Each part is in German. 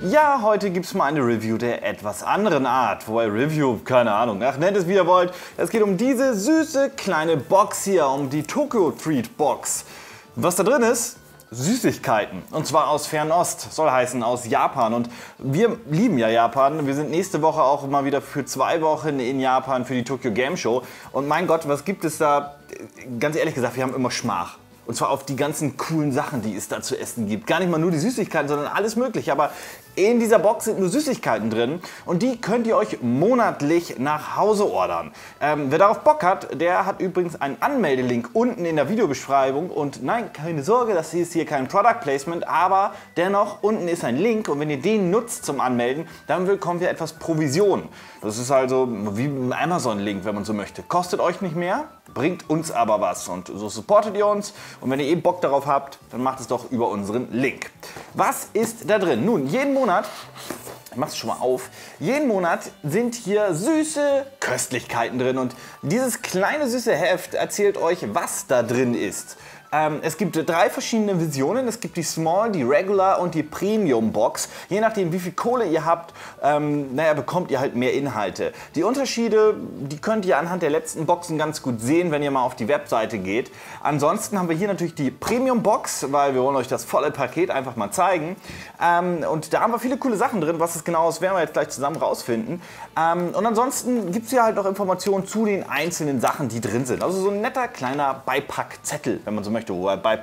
Ja, heute gibt es mal eine Review der etwas anderen Art. Wobei Review, keine Ahnung, ach, nennt es wie ihr wollt. Es geht um diese süße kleine Box hier, um die Tokyo Treat Box. Was da drin ist? Süßigkeiten. Und zwar aus Fernost, soll heißen aus Japan. Und wir lieben ja Japan. Wir sind nächste Woche auch mal wieder für 2 Wochen in Japan für die Tokyo Game Show. Und mein Gott, was gibt es da? Ganz ehrlich gesagt, wir haben immer Schmach. Und zwar auf die ganzen coolen Sachen, die es da zu essen gibt. Gar nicht mal nur die Süßigkeiten, sondern alles Mögliche. Aber in dieser Box sind nur Süßigkeiten drin und die könnt ihr euch monatlich nach Hause ordern. Wer darauf Bock hat, der hat übrigens einen Anmeldelink unten in der Videobeschreibung. Und nein, keine Sorge, das ist hier kein Product Placement, aber dennoch, unten ist ein Link und wenn ihr den nutzt zum Anmelden, dann bekommt ihr etwas Provision. Das ist also wie ein Amazon-Link, wenn man so möchte. Kostet euch nicht mehr, bringt uns aber was und so supportet ihr uns. Und wenn ihr eh Bock darauf habt, dann macht es doch über unseren Link. Was ist da drin? Nun, jeden Monat, ich mach's schon mal auf, jeden Monat sind hier süße Köstlichkeiten drin und dieses kleine süße Heft erzählt euch, was da drin ist. Es gibt 3 verschiedene Versionen. Es gibt die Small, die Regular und die Premium Box. Je nachdem, wie viel Kohle ihr habt, bekommt ihr halt mehr Inhalte. Die Unterschiede, die könnt ihr anhand der letzten Boxen ganz gut sehen, wenn ihr mal auf die Webseite geht. Ansonsten haben wir hier natürlich die Premium Box, weil wir wollen euch das volle Paket einfach mal zeigen. Und da haben wir viele coole Sachen drin. Was es genau ist, werden wir jetzt gleich zusammen rausfinden. Und ansonsten gibt es hier halt noch Informationen zu den einzelnen Sachen, die drin sind. Also so ein netter kleiner Beipackzettel, wenn man so möchte.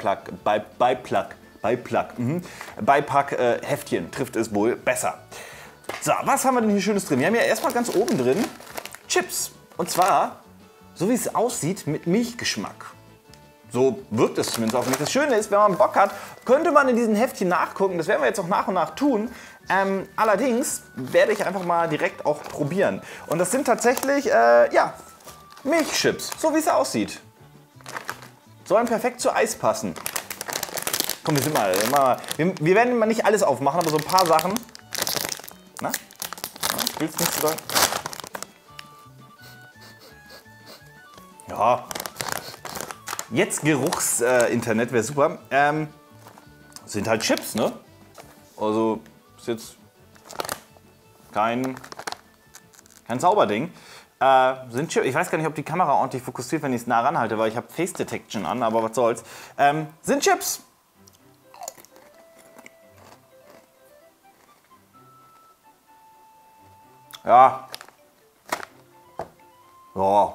Beipack-Heftchen trifft es wohl besser. So, was haben wir denn hier Schönes drin? Wir haben ja erstmal ganz oben drin Chips. Und zwar, so wie es aussieht, mit Milchgeschmack. So wirkt es zumindest auf mich. Das Schöne ist, wenn man Bock hat, könnte man in diesen Heftchen nachgucken. Das werden wir jetzt auch nach und nach tun. Allerdings werde ich einfach mal direkt auch probieren. Und das sind tatsächlich, Milchchips, so wie es aussieht. Sollen perfekt zu Eis passen. Komm, wir werden mal nicht alles aufmachen, aber so ein paar Sachen. Na? Willst du nichts sagen? Ja. Jetzt Geruchsinternet wäre super. Sind halt Chips, ne? Also ist jetzt kein Zauberding. Sind Chips. Ich weiß gar nicht, ob die Kamera ordentlich fokussiert, wenn ich es nah ranhalte, weil ich habe Face Detection an, aber was soll's. Sind Chips. Ja. Ja.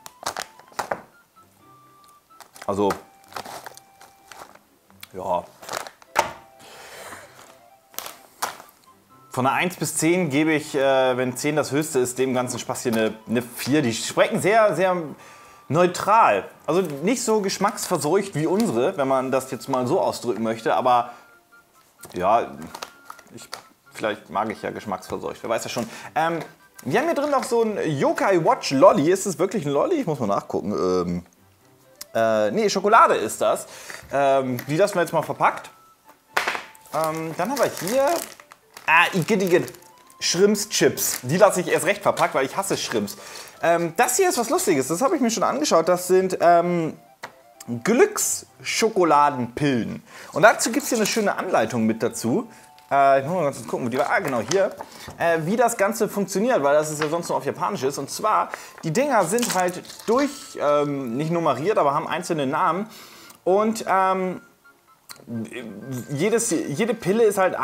Also. Ja. Von einer 1 bis 10 gebe ich, wenn 10 das höchste ist, dem ganzen Spaß hier eine 4. Die schmecken sehr, sehr neutral. Also nicht so geschmacksverseucht wie unsere, wenn man das jetzt mal so ausdrücken möchte. Aber ja, vielleicht mag ich ja geschmacksverseucht, wer weiß ja schon. Wir haben hier drin noch so ein Yokai Watch Lolli. Ist es wirklich ein Lolli? Ich muss mal nachgucken. Nee, Schokolade ist das. Die lassen wir jetzt mal verpackt. Dann haben wir hier Shrimps-Chips. Die lasse ich erst recht verpackt, weil ich hasse Shrimps. Das hier ist was Lustiges, das habe ich mir schon angeschaut. Das sind Glücksschokoladenpillen. Und dazu gibt es hier eine schöne Anleitung mit dazu. Ich muss mal ganz kurz gucken, wo die war. Genau, hier. Wie das Ganze funktioniert, weil das ist ja sonst nur auf Japanisch ist. Und zwar, die Dinger sind halt nicht nummeriert, aber haben einzelne Namen. Und jede Pille ist halt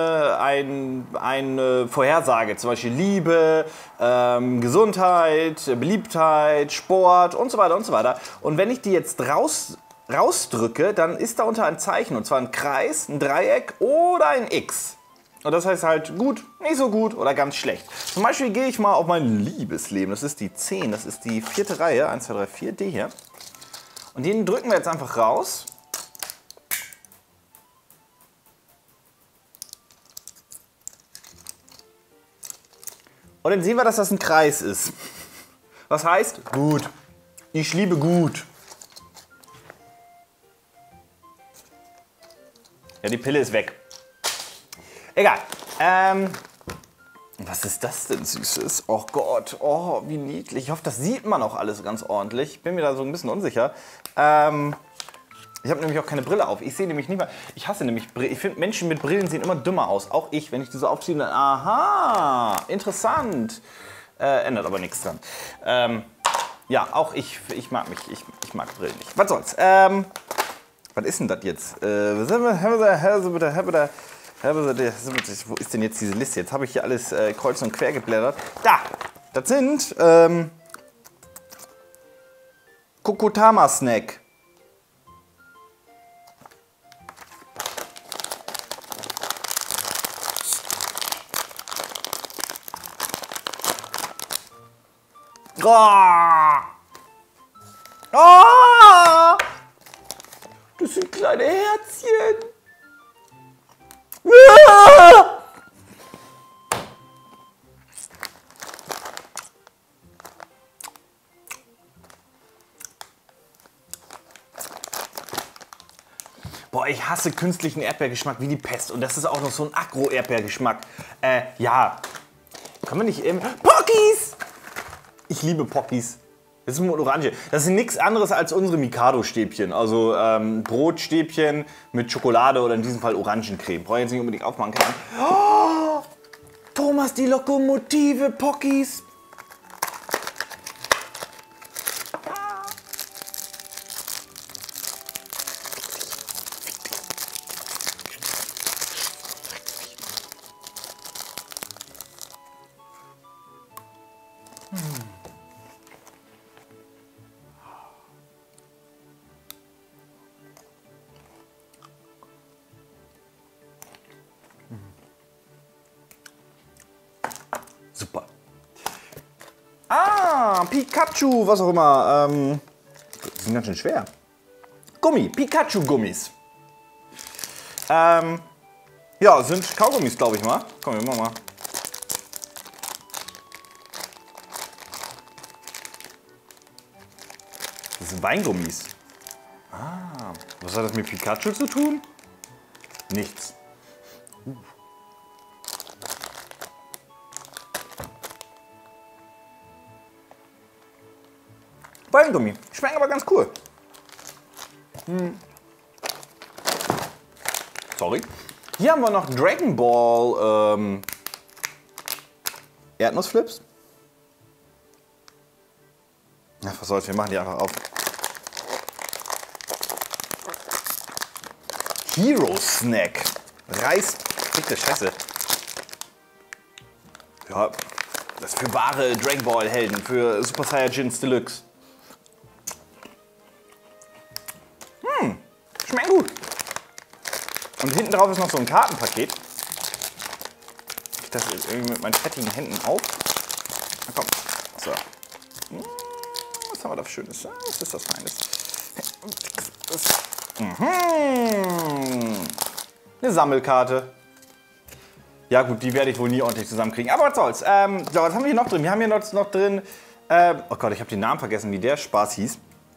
eine Vorhersage, zum Beispiel Liebe, Gesundheit, Beliebtheit, Sport und so weiter und so weiter. Und wenn ich die jetzt rausdrücke, dann ist darunter ein Zeichen, und zwar ein Kreis, ein Dreieck oder ein X. Und das heißt halt gut, nicht so gut oder ganz schlecht. Zum Beispiel gehe ich mal auf mein Liebesleben, das ist die 10, das ist die 4. Reihe, 1, 2, 3, 4, die hier. Und den drücken wir jetzt einfach raus. Und dann sehen wir, dass das ein Kreis ist. Was heißt? Gut. Ich liebe gut. Ja, die Pille ist weg. Egal. Was ist das denn Süßes? Oh Gott, oh, wie niedlich. Ich hoffe, das sieht man auch alles ganz ordentlich. Ich bin mir da so ein bisschen unsicher. Ich habe nämlich auch keine Brille auf. Ich sehe nämlich nicht mal. Ich hasse nämlich Brillen. Ich finde, Menschen mit Brillen sehen immer dümmer aus. Auch ich, wenn ich die so aufziehe, dann. Aha, interessant. Ändert aber nichts dran. Ja, auch ich mag Brillen nicht. Was soll's? Was ist denn das jetzt? Wo ist denn jetzt diese Liste? Jetzt habe ich hier alles kreuz und quer geblättert. Da! Das sind Kokotama Snack. Oh! Oh! Das sind kleine Herzchen. Ah! Boah, ich hasse künstlichen Erdbeergeschmack wie die Pest. Und das ist auch noch so ein Agro-Erdbeergeschmack. Ja. Können wir nicht eben... Pockies! Ich liebe Pockies. Das ist mit Orange. Das sind nichts anderes als unsere Mikado-Stäbchen. Also Brotstäbchen mit Schokolade oder in diesem Fall Orangencreme. Brauche ich jetzt nicht unbedingt aufmachen. Oh, Thomas, die Lokomotive, Pockies. Super. Ah, Pikachu, was auch immer. Die sind ganz schön schwer. Gummi, Pikachu-Gummis. Ja, sind Kaugummis, glaube ich mal. Komm, wir machen mal. Das sind Weingummis. Ah, was hat das mit Pikachu zu tun? Nichts. Weingummi. Schmecken aber ganz cool. Sorry. Hier haben wir noch Dragon Ball Erdnussflips. Ja, was soll's, wir machen die einfach auf. Hero Snack. Reis. Fickte Scheiße. Ja, das ist für wahre Dragon Ball Helden, für Super Saiyajins Deluxe. Schmecken gut. Und hinten drauf ist noch so ein Kartenpaket. Ich das jetzt irgendwie mit meinen fettigen Händen auf. Na komm. So. Was haben wir da für Schönes? Was ist das Feines? Eine Sammelkarte. Ja gut, die werde ich wohl nie ordentlich zusammenkriegen. Aber was soll's. So, was haben wir hier noch drin? Wir haben hier noch drin... oh Gott, ich habe den Namen vergessen, wie der Spaß hieß.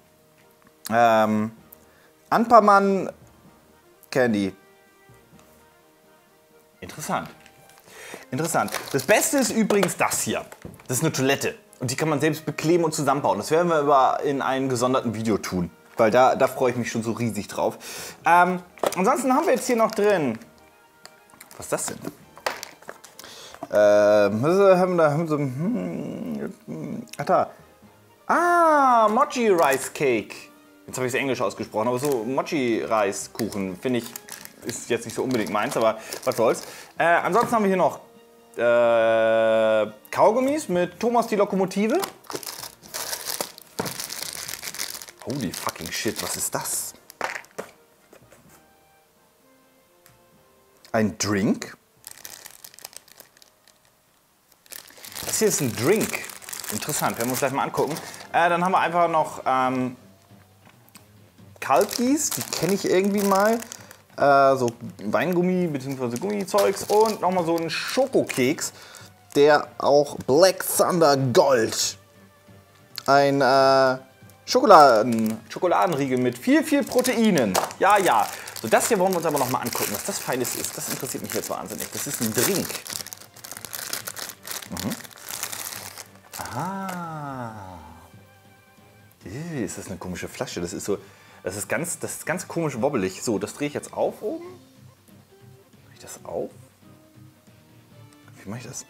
Anparman Candy. Interessant. Interessant. Das Beste ist übrigens das hier. Das ist eine Toilette. Und die kann man selbst bekleben und zusammenbauen. Das werden wir aber in einem gesonderten Video tun. Weil da freue ich mich schon so riesig drauf. Ansonsten haben wir jetzt hier noch drin... Was ist das denn? Ach da. Ah, Mochi Rice Cake. Jetzt habe ich es Englisch ausgesprochen, aber so Mochi-Reiskuchen, finde ich, ist jetzt nicht so unbedingt meins, aber was soll's. Ansonsten haben wir hier noch Kaugummis mit Thomas die Lokomotive. Holy fucking shit, was ist das? Ein Drink? Das hier ist ein Drink. Interessant, werden wir uns gleich mal angucken. Dann haben wir einfach noch Kalpis, die kenne ich irgendwie mal. So Weingummi bzw. Gummizeugs und nochmal so einen Schokokeks, der auch Black Thunder Gold. Ein Schokoladenriegel mit viel Proteinen. Ja, ja. So, das hier wollen wir uns aber noch mal angucken, was das Feines ist. Das interessiert mich jetzt wahnsinnig. Das ist ein Drink. Aha. Ist das eine komische Flasche? Das ist so... Das ist ganz komisch wobbelig. So, das drehe ich jetzt auf oben. Drehe ich das auf? Wie mache ich das?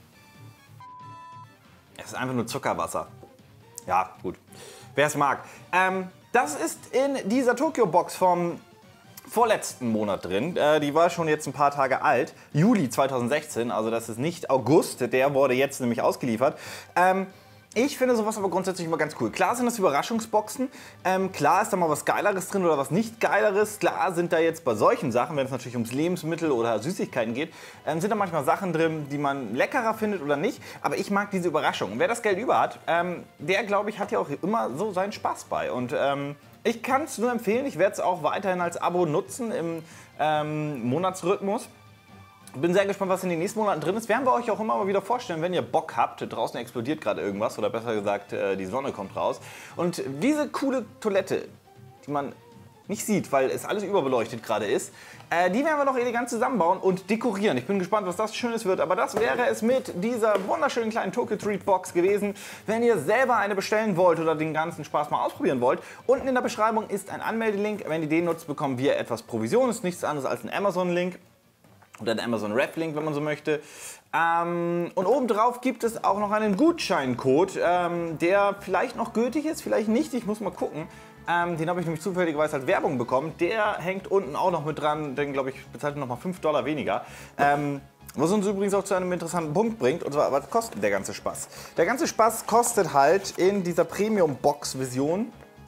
Es ist einfach nur Zuckerwasser. Ja, gut. Wer es mag. Das ist in dieser Tokyo-Box vom vorletzten Monat drin. Die war schon jetzt ein paar Tage alt. Juli 2016, also das ist nicht August. Der wurde jetzt nämlich ausgeliefert. Ich finde sowas aber grundsätzlich immer ganz cool. Klar sind das Überraschungsboxen, klar ist da mal was Geileres drin oder was nicht Geileres. Klar sind da jetzt bei solchen Sachen, wenn es natürlich ums Lebensmittel oder Süßigkeiten geht, sind da manchmal Sachen drin, die man leckerer findet oder nicht. Aber ich mag diese Überraschung. Wer das Geld über hat, der glaube ich hat ja auch immer so seinen Spaß bei. Und ich kann es nur empfehlen, ich werde es auch weiterhin als Abo nutzen im Monatsrhythmus. Bin sehr gespannt, was in den nächsten Monaten drin ist. Werden wir euch auch immer mal wieder vorstellen, wenn ihr Bock habt. Draußen explodiert gerade irgendwas oder besser gesagt, die Sonne kommt raus. Und diese coole Toilette, die man nicht sieht, weil es alles überbeleuchtet gerade ist, die werden wir noch elegant zusammenbauen und dekorieren. Ich bin gespannt, was das Schönes wird. Aber das wäre es mit dieser wunderschönen kleinen Tokyo Treat Box gewesen. Wenn ihr selber eine bestellen wollt oder den ganzen Spaß mal ausprobieren wollt, unten in der Beschreibung ist ein Anmeldelink. Wenn ihr den nutzt, bekommen wir etwas Provision. Ist nichts anderes als ein Amazon-Link. Oder ein Amazon Ref-Link, wenn man so möchte. Und obendrauf gibt es auch noch einen Gutscheincode, der vielleicht noch gültig ist, vielleicht nicht, ich muss mal gucken. Den habe ich nämlich zufälligerweise als Werbung bekommen. Der hängt unten auch noch mit dran, den glaube ich bezahlt noch mal $5 weniger. Was uns übrigens auch zu einem interessanten Punkt bringt, und zwar, was kostet der ganze Spaß? Der ganze Spaß kostet halt in dieser Premium-Box-Version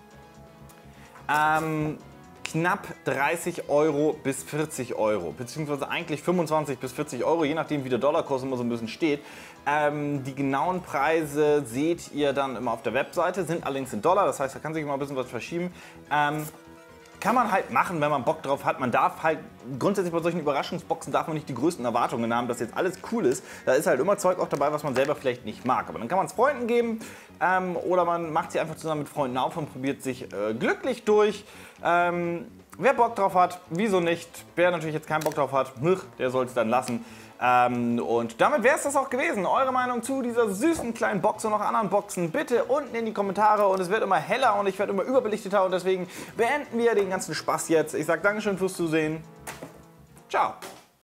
knapp 30 € bis 40 €, beziehungsweise eigentlich 25 bis 40 €, je nachdem wie der Dollarkurs immer so ein bisschen steht. Die genauen Preise seht ihr dann immer auf der Webseite, sind allerdings in Dollar, das heißt, da kann sich immer ein bisschen was verschieben. Kann man halt machen, wenn man Bock drauf hat. Man darf halt, grundsätzlich bei solchen Überraschungsboxen darf man nicht die größten Erwartungen haben, dass jetzt alles cool ist. Da ist halt immer Zeug auch dabei, was man selber vielleicht nicht mag. Aber dann kann man es Freunden geben oder man macht sie einfach zusammen mit Freunden auf und probiert sich glücklich durch. Wer Bock drauf hat, wieso nicht? Wer natürlich jetzt keinen Bock drauf hat, der soll es dann lassen. Und damit wäre es das auch gewesen. Eure Meinung zu dieser süßen kleinen Box und noch anderen Boxen bitte unten in die Kommentare. Und es wird immer heller und ich werde immer überbelichteter und deswegen beenden wir den ganzen Spaß jetzt. Ich sage Dankeschön fürs Zusehen. Ciao.